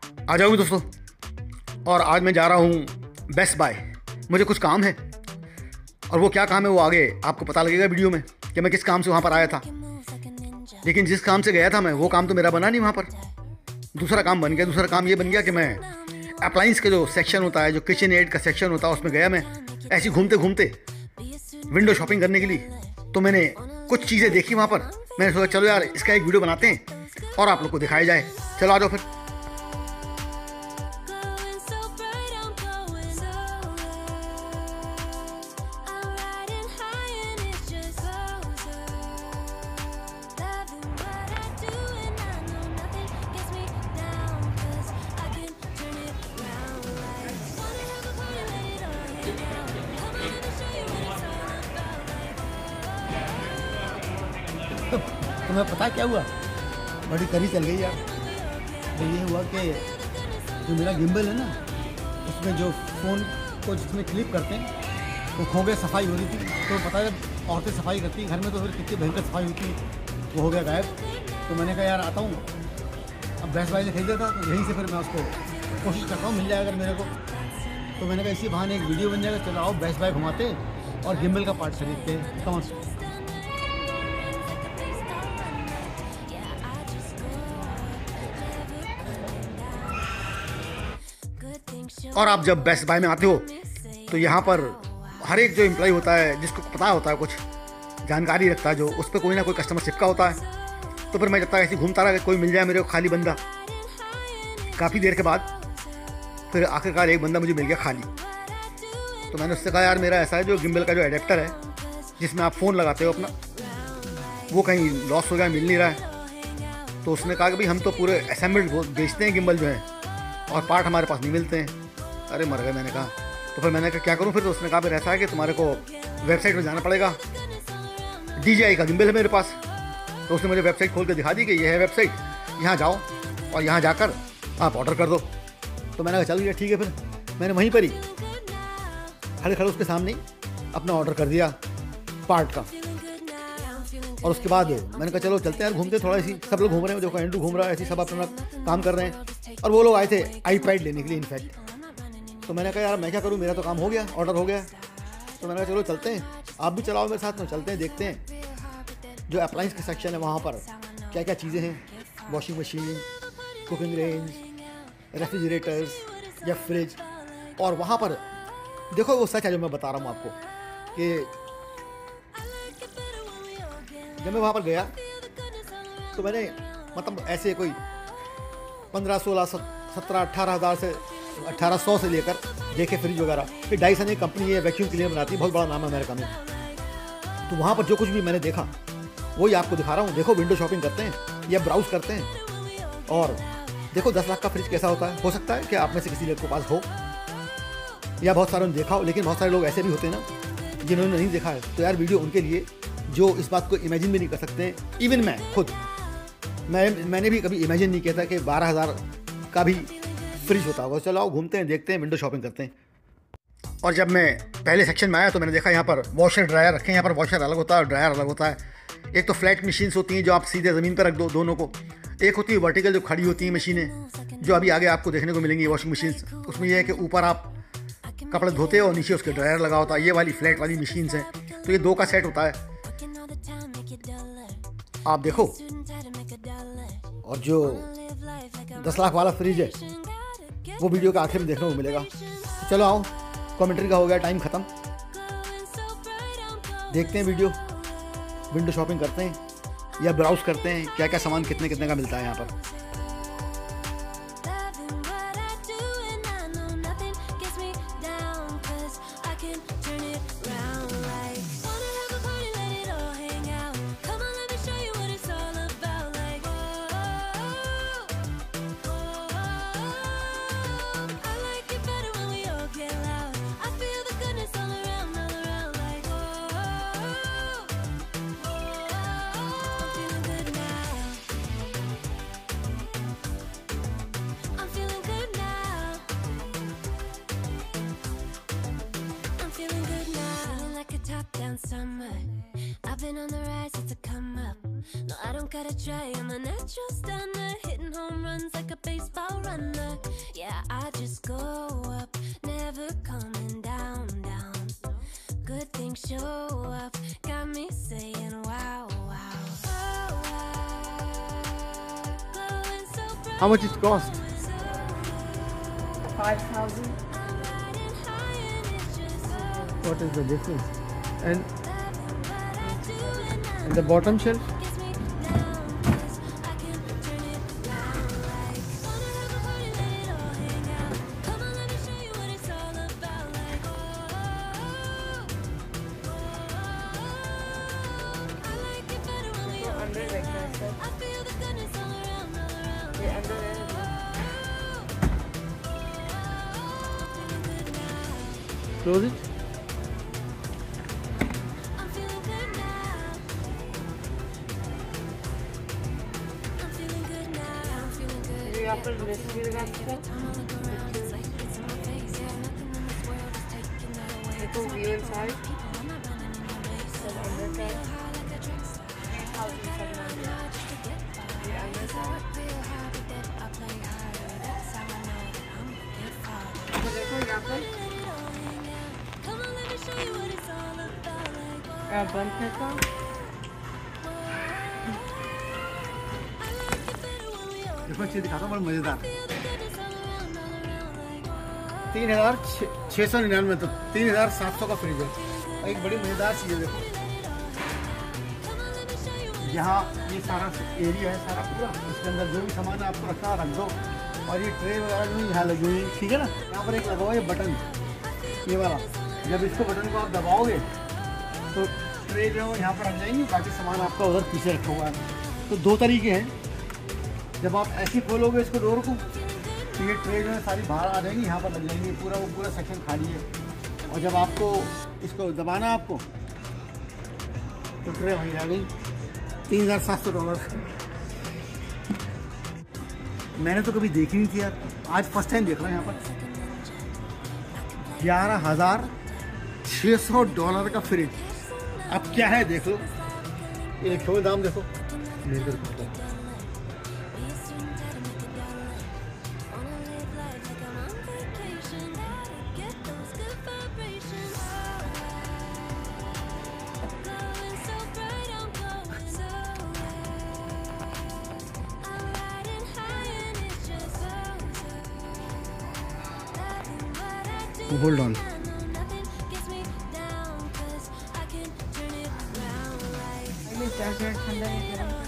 आ जाओगे दोस्तों। और आज मैं जा रहा हूँ बेस्ट बाय। मुझे कुछ काम है, और वो क्या काम है वो आगे आपको पता लगेगा वीडियो में कि मैं किस काम से वहाँ पर आया था। लेकिन जिस काम से गया था मैं, वो काम तो मेरा बना नहीं वहाँ पर। दूसरा काम बन गया। दूसरा काम ये बन गया कि मैं अप्लाइंस का जो सेक्शन होता है, जो किचन एड का सेक्शन होता है, उसमें गया मैं ऐसे घूमते घूमते विंडो शॉपिंग करने के लिए। तो मैंने कुछ चीज़ें देखी वहाँ पर। मैंने सोचा चलो यार इसका एक वीडियो बनाते हैं और आप लोग को दिखाया जाए। चलो आ जाओ फिर। तुम्हें पता क्या हुआ? बड़ी करी चल गई यार। तो ये हुआ कि जो मेरा गिम्बल है ना, उसमें जो फ़ोन को जिसमें क्लिप करते हैं वो खो गया। सफाई हो रही थी तो पता है औरतें सफाई करती हैं घर में, तो फिर कितनी भयंकर सफाई होती है, वो हो गया गायब। तो मैंने कहा यार आता हूँ। अब बेस्ट बाय ने खरीदा था तो यहीं से फिर मैं उसको कोशिश करता हूँ मिल जाए अगर मेरे को। तो मैंने कहा इसी बहाने एक वीडियो बन जाएगा। चलो आओ बेस्ट बाय घुमाते और गिम्बल का पार्ट खरीदते हैं। कौन और आप जब बेस्ट बाय में आते हो तो यहाँ पर हर एक जो एम्प्लॉय होता है, जिसको पता होता है, कुछ जानकारी रखता है, जो उस पर कोई ना कोई कस्टमर चिपका होता है। तो फिर मैं जब तक ऐसे घूमता रहा कि कोई मिल जाए मेरे को खाली बंदा। काफ़ी देर के बाद फिर आखिरकार एक बंदा मुझे मिल गया खाली। तो मैंने उससे कहा यार मेरा ऐसा है, जो गिम्बल का जो एडेप्टर है जिसमें आप फ़ोन लगाते हो अपना, वो कहीं लॉस हो गया, मिल नहीं रहा है। तो उसने कहा कि भाई हम तो पूरे असेंबल्ड बेचते हैं गिम्बल जो है, और पार्ट हमारे पास नहीं मिलते हैं। अरे मर गए। मैंने कहा तो फिर मैंने कहा क्या करूं फिर? तो उसने कहा फिर ऐसा है कि तुम्हारे को वेबसाइट में जाना पड़ेगा। DJI का गिम्बल है मेरे पास। तो उसने मुझे वेबसाइट खोल के दिखा दी कि ये है वेबसाइट, यहाँ जाओ और यहाँ जाकर आप ऑर्डर कर दो। तो मैंने कहा चल गया ठीक है। फिर मैंने वहीं पर ही खड़े खड़े उसके सामने ही अपना ऑर्डर कर दिया पार्ट का। और उसके बाद मैंने कहा चलो चलते हैं यार घूमते थोड़ा। ऐसी सब लोग घूम रहे हैं, देखो एंड्रू घूम रहा है, ऐसे सब अपना काम कर रहे हैं। और वो लोग आए थे आईपैड लेने के लिए इनफैक्ट। तो मैंने कहा यार मैं क्या करूं, मेरा तो काम हो गया, ऑर्डर हो गया। तो मैंने कहा चलो चलते हैं, आप भी चलाओ मेरे साथ में, चलते हैं देखते हैं जो अप्लाइंस का सेक्शन है वहाँ पर क्या क्या चीज़ें हैं। Washing machine, cooking range, refrigerators या फ्रिज। और वहाँ पर देखो वो सच है जो मैं बता रहा हूँ आपको कि जब मैं वहाँ पर गया तो मैंने मतलब ऐसे कोई 15, 16, 17, 18 हज़ार से 1800 से लेकर देखे फ्रिज वगैरह। फिर डाइसन एक कंपनी है वैक्यूम क्लीनर बनाती है, बहुत बड़ा नाम है अमेरिका में। तो वहाँ पर जो कुछ भी मैंने देखा वही आपको दिखा रहा हूँ। देखो विंडो शॉपिंग करते हैं या ब्राउज करते हैं, और देखो 10 लाख का फ्रिज कैसा होता है। हो सकता है कि आप में से किसी लोग के पास हो या बहुत सारों ने देखा हो, लेकिन बहुत सारे लोग ऐसे भी होते हैं ना जिन्होंने नहीं देखा है। तो यार वीडियो उनके लिए जो इस बात को इमेजिन भी नहीं कर सकते हैं। इवन मैं खुद मैंने भी कभी इमेजिन नहीं किया था कि 12,000 का भी फ्रिज होता होगा। चलो आओ घूमते हैं, देखते हैं, विंडो शॉपिंग करते हैं। और जब मैं पहले सेक्शन में आया तो मैंने देखा यहाँ पर वॉशर ड्रायर रखे हैं। यहाँ पर वॉशर अलग होता है और ड्रायर अलग होता है। एक तो फ्लैट मशीन्स होती हैं जो आप सीधे ज़मीन पर रख दो दोनों को। एक होती है वर्टिकल जो खड़ी होती हैं मशीनें, जो अभी आगे आपको देखने को मिलेंगी वॉशिंग मशीन्स। उसमें यह है कि ऊपर आप कपड़े धोते हो और नीचे उसके ड्रायर लगा होता है। ये वाली फ्लैट वाली मशीन्स हैं। तो ये 2 का सेट होता है, आप देखो। और जो 10 लाख वाला फ्रिज है वो वीडियो के आखिर में देखने को मिलेगा। तो चलो आओ, कमेंट्री का हो गया टाइम ख़त्म, देखते हैं वीडियो, विंडो शॉपिंग करते हैं या ब्राउज करते हैं क्या क्या सामान कितने कितने का मिलता है यहाँ पर। Summer, I've been on the rise, it's a come up. No, I don't gotta try, I'm a natural stunner, hitting home runs like a baseball runner. How much it cost? 5,000. What is the difference? And the bottom shelf? Under like that, sir. Yeah, under there. Close it. ये यहाँ पर recipe लगा सकते देखो view inside सब अंदर का 3,700 ये अंदर का तो देखो यहाँ पर बंद है का देखो चीज दिखाता हूँ बड़ा मजेदार। 3,699 तो 3,700 का फ्रिज है। और एक बड़ी मजेदार चीज है देखो, यहाँ ये सारा एरिया है सारा पूरा, इसके अंदर जो भी सामान है आपको रखना रख दो। और ये ट्रे वगैरह जो यहाँ लगी हुई ठीक है ना, यहाँ पर एक लगा हुआ है बटन, ये वाला। जब इसको बटन को आप दबाओगे तो ट्रे जो है यहाँ पर रख जाएंगे, बाकी सामान आपका उधर पीछे रखा हुआ है। तो दो तरीके हैं, जब आप ऐसे खोलोगे इसको डोर को तो ये ट्रे जो है सारी बाहर आ जाएंगी, यहाँ पर लग जाएंगी, पूरा वो पूरा सेक्शन खाली है। और जब आपको इसको दबाना आपको तो ट्रे वहीं आ गई। $3,700। मैंने तो कभी देखी नहीं थी यार, आज फर्स्ट टाइम देख रहा हूँ यहाँ पर। $11,600 का फ्रिज। अब क्या है देख लो, ये देखो दाम देखो। Hold on. ठंडा नहीं